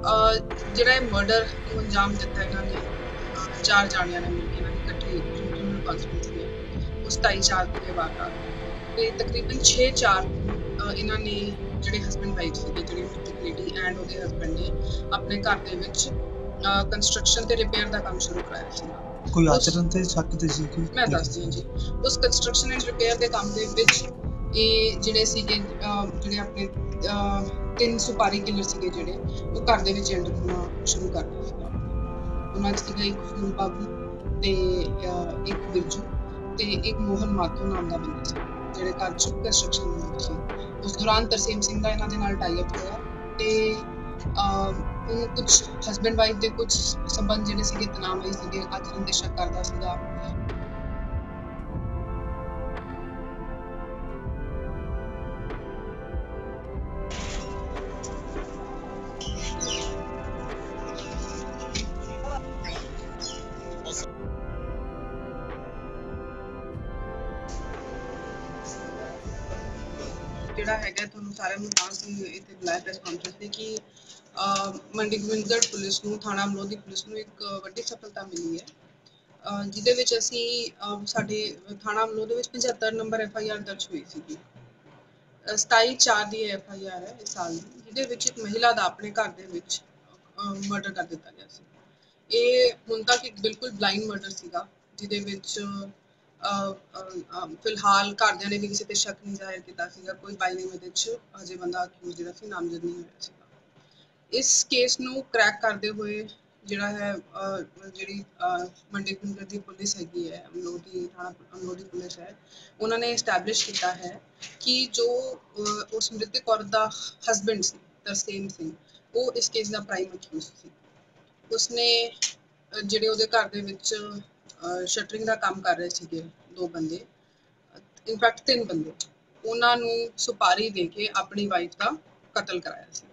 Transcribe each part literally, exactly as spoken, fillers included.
ਜਿਹੜਾ ਇਹ ਮਰਡਰ ਨੂੰ ਅੰਜਾਮ ਦਿੱਤਾ ਇਹਨਾਂ ਨੇ ਅਹ ਚਾਰ ਜਾਣਿਆਂ ਨੇ ਮਿਲ ਕੇ ਇਹਨਾਂ ਦੀ ਇਕੱਠੀ ਕ੍ਰਿਮੀਨਲ ਕਨਸਪੀਰੇਸੀ ਹੈ ਉਹ ਸਤਾਈ ਚਾਰ ਦੀ ਇਹ ਵਾਰਦਾਤ ਤੇ ਤਕਰੀਬਨ ਛੇ ਚਾਰ ਨੂੰ ਅਹ ਇਹਨਾਂ ਨੇ ਜਿਹੜੇ ਹਸਬੈਂਡ ਵਾਈਫ ਸੀਗੇ ਜਿਹੜੀ ਮ੍ਰਿਤਕ ਲੇਡੀ ਐਂਡ ਉਹਦੇ ਹਸਬੈਂਡ ਨੇ ਆਪਣੇ ਘਰ ਦੇ ਵਿੱਚ ਕੰਸਟਰਕਸ਼ਨ ਤੇ ਰਿਪੇਅਰ ਦਾ ਕੰਮ ਸ਼ੁਰੂ ਕਰਾਇਆ ਸੀ। ਕੋਈ ਆਚਰਣ ਤੇ ਸ਼ੱਕ ਤੇ ਸੀ ਕਿ ਮੈਂ ਦੱਸਦੀ ਹਾਂ ਜੀ ਉਸ ਕੰਸਟਰਕਸ਼ਨ ਐਂਡ ਰਿਪੇਅਰ ਦੇ ਕੰਮ ਦੇ ਵਿੱਚ ਇਹ ਜਿਹੜੇ ਸੀਗੇ ਜਿਹੜੇ ਆਪਣੇ ਤਿੰਨ ਸੁਪਾਰੀ ਕਿਲਰ ਸੀਗੇ ਜਿਹੜੇ ਉਹ ਘਰ ਦੇ ਵਿੱਚ ਐਂਟਰ ਹੋਣਾ ਸ਼ੁਰੂ ਕਰ ਦਿੱਤਾ ਸੀਗਾ। ਉਹਨਾਂ 'ਚ ਸੀਗਾ ਇੱਕ ਫੂਲ ਬਾਬੂ ਤੇ ਇੱਕ ਬਿਰਜੂ ਤੇ ਇੱਕ ਮੋਹਨ ਮਾਤੋ ਨਾਮ ਦਾ ਬੰਦਾ ਸੀ ਜਿਹੜੇ ਘਰ 'ਚ ਕੰਸਟਰਕਸ਼ਨ ਬਣਾਉਂਦੇ ਸੀ। ਉਸ ਦੌਰਾਨ ਤਰਸੇਮ ਸਿੰਘ ਦਾ ਇਹਨਾਂ ਦੇ ਨਾਲ ਟਾਈ ਅਪ ਹੋਇਆ ਤੇ ਉਹਨੂੰ ਕੁਝ ਹਸਬੈਂਡ ਵਾਈਫ ਦੇ ਕੁਝ ਸੰਬੰਧ ਜਿਹੜੇ ਸੀਗੇ ਤਣਾਅਮਈ ਸੀਗੇ ਆਚਰਣ ਤੇ ਸ਼ੱਕ ਕਰਦਾ ਸੀਗਾ। ਜਿਹੜਾ ਹੈਗਾ ਤੁਹਾਨੂੰ ਸਾਰਿਆਂ ਨੂੰ ਤਾਂ ਸੀ ਇੱਥੇ ਬੁਲਾਇਆ ਪ੍ਰੈਸ ਕਾਨਫਰੰਸ ਤੇ ਕਿ ਮੰਡੀ ਗੋਬਿੰਦਗੜ੍ਹ ਪੁਲਿਸ ਨੂੰ ਥਾਣਾ ਅਮਲੋਹ ਦੀ ਪੁਲਿਸ ਨੂੰ ਇੱਕ ਵੱਡੀ ਸਫਲਤਾ ਮਿਲੀ ਹੈ ਜਿਹਦੇ ਵਿੱਚ ਅਸੀਂ ਸਾਡੇ ਥਾਣਾ ਅਮਲੋਹ ਦੇ ਵਿੱਚ ਪਝੱਤਰ ਨੰਬਰ ਐਫ ਆਈ ਆਰ ਦਰਜ ਹੋਈ ਸੀਗੀ। ਸਤਾਈ ਚਾਰ ਦੀ ਐਫ ਆਈ ਆਰ ਹੈ ਇਸ ਸਾਲ ਦੀ ਜਿਹਦੇ ਵਿੱਚ ਇੱਕ ਮਹਿਲਾ ਦਾ ਆਪਣੇ ਘਰ ਦੇ ਵਿੱਚ ਮਰਡਰ ਕਰ ਦਿੱਤਾ ਗਿਆ ਸੀ। ਇਹ ਹੁਣ ਤੱਕ ਇੱਕ ਬਿਲਕੁਲ ਬਲਾਈਂਡ ਮਰਡਰ ਸੀਗਾ ਜਿਹਦੇ ਵਿੱਚ ਫਿਲਹਾਲ ਘਰਦਿਆਂ ਨੇ ਵੀ ਕਿਸੇ ਤੇ ਸ਼ੱਕ ਨਹੀਂ ਜ਼ਾਹਿਰ ਕੀਤਾ ਸੀਗਾ। ਕੋਈ ਬਾਈ ਨੇਮ ਇਹਦੇ 'ਚ ਅਜੇ ਬੰਦਾ ਅਕਿਊਜ਼ ਜਿਹੜਾ ਸੀ ਨਾਮਜ਼ਦ ਨਹੀਂ ਹੋਇਆ ਸੀਗਾ। ਇਸ ਕੇਸ ਨੂੰ ਕ੍ਰੈਕ ਕਰਦੇ ਹੋਏ ਜਿਹੜਾ ਹੈ ਜਿਹੜੀ ਮੰਡੀ ਗੋਬਿੰਦਗੜ੍ਹ ਦੀ ਪੁਲਿਸ ਹੈਗੀ ਹੈ ਅਮਲੋਹ ਦੀ ਥਾਣਾ ਅਮਲੋਹ ਦੀ ਪੁਲਿਸ ਹੈ ਉਹਨਾਂ ਨੇ ਐਸਟੈਬਲਿਸ਼ ਕੀਤਾ ਹੈ ਕਿ ਜੋ ਉਸ ਮ੍ਰਿਤਕ ਔਰਤ ਦਾ ਹਸਬੈਂਡ ਸੀ ਤਰਸੇਮ ਸਿੰਘ ਉਹ ਇਸ ਕੇਸ ਦਾ ਪ੍ਰਾਈਮ ਅਕਿਊਜ਼ ਸੀ। ਉਸਨੇ ਜਿਹੜੇ ਉਹਦੇ ਘਰ ਦੇ ਵਿੱਚ ਸ਼ਟਰਿੰਗ ਦਾ ਕੰਮ ਕਰ ਰਹੇ ਸੀਗੇ ਦੋ ਬੰਦੇ ਇਨਫੈਕਟ ਤਿੰਨ ਬੰਦੇ ਉਹਨਾਂ ਨੂੰ ਸੁਪਾਰੀ ਦੇ ਕੇ ਆਪਣੀ ਵਾਈਫ ਦਾ ਕਤਲ ਕਰਾਇਆ ਸੀਗਾ।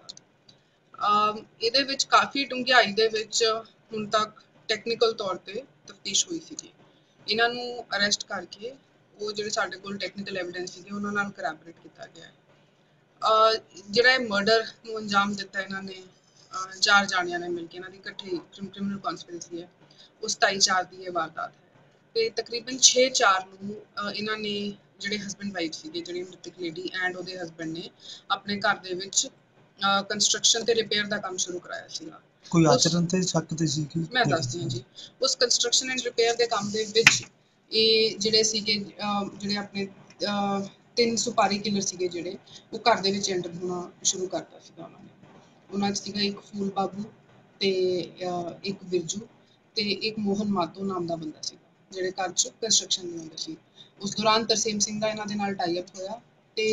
ਇਹਦੇ ਵਿੱਚ ਕਾਫੀ ਡੂੰਘਾਈ ਦੇ ਵਿੱਚ ਹੁਣ ਤੱਕ ਟੈਕਨੀਕਲ ਤੌਰ ਤੇ ਤਫਤੀਸ਼ ਹੋਈ ਸੀਗੀ। ਇਹਨਾਂ ਨੂੰ ਅਰੈਸਟ ਕਰਕੇ ਉਹ ਜਿਹੜੇ ਸਾਡੇ ਕੋਲ ਟੈਕਨੀਕਲ ਐਵੀਡੈਂਸ ਸੀਗੇ ਉਹਨਾਂ ਨਾਲ ਕਰੈਬੋਰੇਟ ਕੀਤਾ ਗਿਆ। ਜਿਹੜਾ ਇਹ ਮਰਡਰ ਨੂੰ ਅੰਜਾਮ ਦਿੱਤਾ ਇਹਨਾਂ ਨੇ ਚਾਰ ਜਾਣਿਆਂ ਨੇ ਮਿਲ ਕੇ ਇਹਨਾਂ ਦੀ ਇਕੱਠੀ ਕ੍ਰਿਮੀਨਲ ਕਨਸਪੀਰੇਸੀ ਹੈ ਉਹ ਸਤਾਈ ਚਾਰ ਦੀ ਇਹ ਵਾਰਦਾਤ ਹੈ ਤੇ ਤਕਰੀਬਨ ਛੇ ਚਾਰ ਨੂੰ ਇਹਨਾਂ ਨੇ ਜਿਹੜੇ ਹਸਬੈਂਡ ਵਾਈਫ ਸੀਗੇ ਜਿਹੜੀ ਮ੍ਰਿਤਕ ਲੇਡੀ ਐਂਡ ਉਹਦੇ ਹਸਬੈਂਡ ਨੇ ਆਪਣੇ ਘਰ ਦੇ ਵਿੱਚ ਕੰਸਟਰਕਸ਼ਨ ਤੇ ਰਿਪੇਅਰ ਦਾ ਕੰਮ ਸ਼ੁਰੂ ਕਰਾਇਆ ਸੀਗਾ। ਕੋਈ ਆਚਰਣ ਤੇ ਸ਼ੱਕ ਤੇ ਸੀ ਕਿ ਮੈਂ ਦੱਸਦੀ ਹਾਂ ਜੀ ਉਸ ਕੰਸਟਰਕਸ਼ਨ ਐਂਡ ਰਿਪੇਅਰ ਦੇ ਕੰਮ ਦੇ ਵਿੱਚ ਇਹ ਜਿਹੜੇ ਸੀਗੇ ਜਿਹੜੇ ਆਪਣੇ ਤਿੰਨ ਸੁਪਾਰੀ ਕਿਲਰ ਸੀਗੇ ਜਿਹੜੇ ਉਹ ਘਰ ਦੇ ਵਿੱਚ ਐਂਟਰ ਹੋਣਾ ਸ਼ੁਰੂ ਕਰਤਾ ਸੀਗਾ। ਉਹਨਾਂ ਨੇ ਉਹਨਾਂ 'ਚ ਸੀਗਾ ਇੱਕ ਫੂਲ ਬਾਬੂ ਤੇ ਇੱਕ ਬਿਰਜੂ ਤੇ ਇੱਕ ਮੋਹਨ ਮਾਤੋ ਨਾਮ ਦਾ ਬੰਦਾ ਸੀਗਾ ਜਿਹੜੇ ਘਰ 'ਚ ਕੰਸਟਰਕਸ਼ਨ ਬਣਾਉਂਦੇ ਸੀ। ਉਸ ਦੌਰਾਨ ਤਰਸੇਮ ਸਿੰਘ ਦਾ ਇਹਨਾਂ ਦੇ ਨਾਲ ਟਾਈ ਅਪ ਹੋਇਆ ਤੇ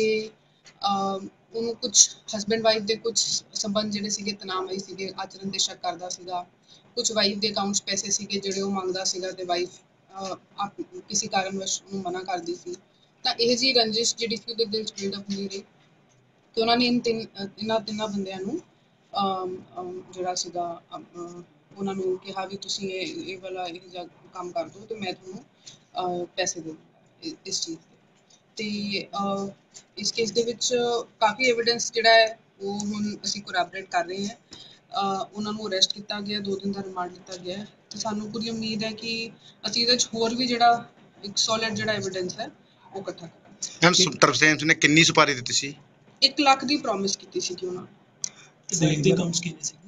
ਉਹਨੂੰ ਕੁਝ ਹਸਬੈਂਡ ਵਾਈਫ ਦੇ ਕੁਝ ਸੰਬੰਧ ਜਿਹੜੇ ਸੀਗੇ ਤਣਾਅਮਈ ਸੀਗੇ ਆਚਰਣ ਤੇ ਸ਼ੱਕ ਕਰਦਾ ਸੀਗਾ। ਕੁਝ ਵਾਈਫ ਦੇ ਅਕਾਊਂਟਸ ਪੈਸੇ ਸੀਗੇ ਜਿਹੜੇ ਉਹ ਮੰਗਦਾ ਸੀਗਾ ਤੇ ਵਾਈਫ ਕਿਸੇ ਕਾਰਨਵਸ਼ ਉਹਨੂੰ ਮਨਾ ਕਰਦੀ ਸੀ ਤਾਂ ਇਹ ਜਿਹੀ ਰੰਜਿਸ਼ ਜਿਹੜੀ ਸੀ ਉਹਦੇ ਦਿਲ 'ਚ ਬਿਲਡਅਪ ਹੁੰਦੀ ਰਹੀ ਤੇ ਉਹਨਾਂ ਨੇ ਇਨ ਤਿੰਨ ਇਹਨਾਂ ਤਿੰਨਾਂ ਬੰਦਿਆਂ ਨੂੰ ਜਿਹੜਾ ਸੀਗਾ ਉਹਨਾਂ ਨੂੰ ਕਿਹਾ ਵੀ ਤੁਸੀਂ ਇਹ ਇਹ ਵਾਲਾ ਇਹ ਜਿਹਾ ਕੰਮ ਕਰ ਦਿਓ ਤੇ ਮੈਂ ਤੁਹਾਨੂੰ ਪੈਸੇ ਦੇ ਦੂੰਗਾ ਇਸ ਚੀਜ਼ ਦੇ ਤੇ ਇਸ ਕੇਸ ਦੇ ਵਿੱਚ ਕਾਫੀ ਐਵੀਡੈਂਸ ਜਿਹੜਾ ਹੈ ਉਹ ਹੁਣ ਅਸੀਂ ਕੋਰੈਬੋਰੇਟ ਕਰ ਰਹੇ ਹਾਂ। ਉਹਨਾਂ ਨੂੰ ਅਰੈਸਟ ਕੀਤਾ ਗਿਆ ਦੋ ਦਿਨ ਦਾ ਰਿਮਾਂਡ ਲਿੱਤਾ ਗਿਆ ਤੇ ਸਾਨੂੰ ਪੂਰੀ ਉਮੀਦ ਹੈ ਕਿ ਅਸੀਂ ਇਹਦੇ 'ਚ ਹੋਰ ਵੀ ਜਿਹੜਾ ਇੱਕ ਸੋਲਿਡ ਜਿਹੜਾ ਐਵੀਡੈਂਸ ਹੈ ਉਹ ਇਕੱਠਾ ਕਰਾਂਗੇ। ਮੈਮ ਤਰਸੇਮ ਸਿੰਘ ਨੇ ਕਿੰਨੀ ਸੁਪਾਰੀ ਦਿੱਤੀ ਸੀ? ਇੱਕ ਲੱਖ ਦੀ ਪ੍ਰੋਮਿਸ ਕੀਤੀ ਸੀ ਕਿ ਉਹਨਾਂ ਦੇ ਅਕਾਊਂਟਸ ਕਿੰਨੇ ਸੀ?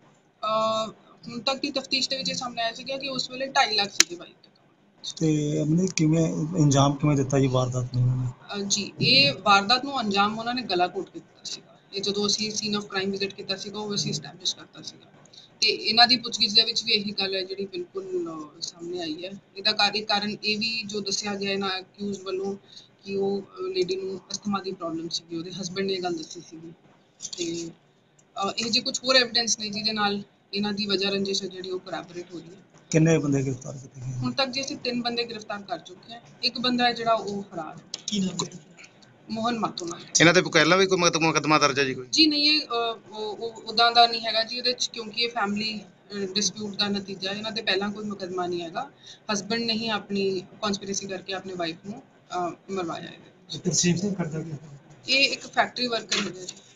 ਹੁਣ ਤੱਕ ਦੀ ਤਫਤੀਸ਼ ਦੇ ਵਿੱਚ ਇਹ ਸਾਹਮਣੇ ਆਇਆ ਸੀਗਾ ਕਿ ਉਸ ਵੇਲੇ ਢਾਈ ਲੱਖ ਸੀਗੇ ਬਾਈ ਦੇ ਤੇ ਅਮਨੇ ਕਿਵੇਂ ਅੰਜਾਮ ਕਿਵੇਂ ਦਿੱਤਾ ਜੀ ਵਾਰਦਾਤ ਨੂੰ ਉਹਨਾਂ ਨੇ? ਜੀ ਇਹ ਵਾਰਦਾਤ ਨੂੰ ਅੰਜਾਮ ਉਹਨਾਂ ਨੇ ਗਲਾ ਘੋਟ ਕੇ ਦਿੱਤਾ ਸੀਗਾ। ਇਹ ਜਦੋਂ ਅਸੀਂ ਸੀਨ ਆਫ ਕ੍ਰਾਈਮ ਵਿਜ਼ਿਟ ਕੀਤਾ ਸੀਗਾ ਉਹ ਅਸੀਂ ਐਸਟੈਬਲਿਸ਼ ਕਰਤਾ ਸੀਗਾ ਤੇ ਇਹਨਾਂ ਦੀ ਪੁੱਛਗਿੱਛ ਦੇ ਵਿੱਚ ਵੀ ਇਹੀ ਗੱਲ ਹੈ ਜਿਹੜੀ ਬਿਲਕੁਲ ਸਾਹਮਣੇ ਆਈ ਹੈ। ਇਹਦਾ ਕਾਰਨ ਕਾਰਨ ਇਹ ਵੀ ਜੋ ਦੱਸਿਆ ਗਿਆ ਇਹਨਾਂ ਅਕਿਊਜ਼ ਵੱਲੋਂ ਕਿ ਉਹ ਲੇਡੀ ਨੂੰ ਅਸਥਮਾ ਦੀ ਪ੍ਰੋਬਲਮ ਸੀਗੀ ਉਹਦੇ ਹਸਬੈਂਡ ਨੇ ਇਹ ਗੱਲ ਦੱਸੀ ਸੀਗੀ ਤੇ ਇਹ ਜੇ ਕੁਝ ਹੋਰ ਐਵੀਡੈਂਸ ਨੇ ਜਿਹਦੇ ਨਾਲ ਇਹਨਾਂ ਦੀ ਵਜ੍ਹਾ ਰੰਜਿਸ਼ ਜਿਹੜੀ ਉਹ ਕਰੈਬੋਰੇਟ ਹੋ ਰਹੀ ਹੈ। ਕਿੰਨੇ ਬੰਦੇ ਗ੍ਰਿਫਤਾਰ ਕੀਤੇ ਗਏ? ਹੁਣ ਤੱਕ ਜੇ ਅਸੀਂ ਤਿੰਨ ਬੰਦੇ ਗ੍ਰਿਫਤਾਰ ਕਰ ਚੁੱਕੇ ਹਾਂ। ਇੱਕ ਬੰਦਾ ਹੈ ਜਿਹੜਾ ਉਹ ਫਰਾਰ ਹੈ। ਕੀ ਨਾਮ ਹੈ? ਮੋਹਨ ਮਾਤੋ ਨਾਮ। ਇਹਨਾਂ ਤੇ ਪਹਿਲਾਂ ਵੀ ਕੋਈ ਮੁਕੱਦਮਾ ਦਰਜ ਹੈ ਜੀ ਕੋਈ? ਜੀ ਨਹੀਂ ਇਹ ਉੱਦਾਂ ਦਾ ਨਹੀਂ ਹੈਗਾ ਜੀ ਇਹਦੇ 'ਚ ਕਿਉਂਕਿ ਇਹ ਫੈਮਿਲੀ ਡਿਸਪਿਊਟ ਦਾ ਨਤੀਜਾ ਇਹਨਾਂ ਤੇ ਪਹਿਲਾਂ ਕੋਈ ਮੁਕੱਦਮਾ ਨਹੀਂ ਹੈਗਾ। ਹਸਬੈਂਡ ਨੇ ਹੀ ਆਪਣੀ ਕਨਸਪੀਰੇਸੀ ਕਰਕੇ ਆਪਣੀ ਵਾਈਫ ਨੂੰ ਮਰਵਾਇਆ ਇਹਦੇ। ਤਰਸੇਮ ਸਿੰਘ ਕਰਦਾ ਕੀ? ਇਹ ਇੱਕ ਫੈਕਟਰੀ ਵਰਕਰ ਹੈਗਾ ਜੀ।